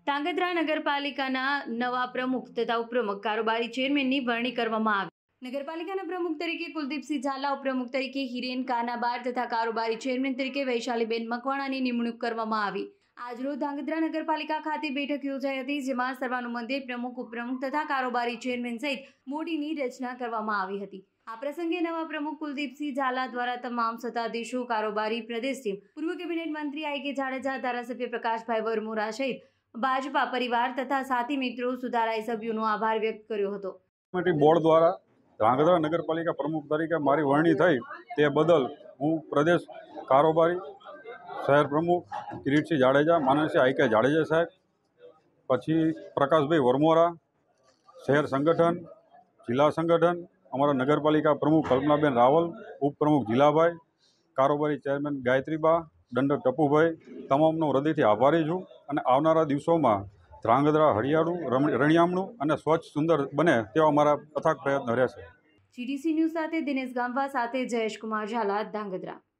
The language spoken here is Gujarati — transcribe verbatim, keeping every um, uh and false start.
ધાંગધ્રા નગરપાલિકાના નવા પ્રમુખ તથા ઉપપ્રમુખ કારોબારી ચેરમેનની વરણી કરવામાં આવી। નગરપાલિકાના પ્રમુખ તરીકે કુલદીપસિંહ ઝાલા, ઉપપ્રમુખ તરીકે હિરેન કાનાબાર તથા કારોબારી ચેરમેન તરીકે વૈશાલીબેન મકવાણાની નિમણૂક કરવામાં આવી। આજરોજ ધાંગધ્રા નગરપાલિકા ખાતે બેઠક યોજાઈ હતી, જેમાં સર્વાનુમતે પ્રમુખ, ઉપપ્રમુખ તથા કારોબારી ચેરમેન સહિત મોડીની રચના કરવામાં આવી હતી। આ પ્રસંગે નવા પ્રમુખ કુલદીપસિંહ ઝાલા દ્વારા તમામ સત્તાધીશો, કારોબારી પ્રદેશ ટીમ, પૂર્વ કેબિનેટ મંત્રી આઈ કે જાડેજા, ધારાસભ્ય પ્રકાશભાઈ વરમોરા સહિત ભાજપા પરિવાર તથા સાથી મિત્રો, સુધારાઈ સભ્યોનો આભાર વ્યક્ત કર્યો હતો। બોર્ડ દ્વારા ધાંગધ્રા નગરપાલિકા પ્રમુખ તરીકે મારી વરણી થઈ તે બદલ હું પ્રદેશ કારોબારી શહેર પ્રમુખ કિરીટસિંહ જાડેજા, માનનસિંહ આઈ કે જાડેજા સાહેબ, પછી પ્રકાશભાઈ વરમોરા, શહેર સંગઠન, જિલ્લા સંગઠન, અમારા નગરપાલિકા પ્રમુખ કલ્પનાબેન રાવલ, ઉપપ્રમુખ જિલ્લાભાઈ, કારોબારી ચેરમેન ગાયત્રીબા, દંડક ટપુભાઈ, તમામનો હૃદયથી આભારી છું અને આવનારા દિવસોમાં ધ્રાંગધ્રા હરિયાળું, રણિયામણું અને સ્વચ્છ સુંદર બને તેવા અમારા અથાગ પ્રયત્ન રહેશે। જીડીસી ન્યૂઝ સાથે દિનેશ ગામવા સાથે જયેશ કુમાર ઝાલા, ધાંગધ્રા।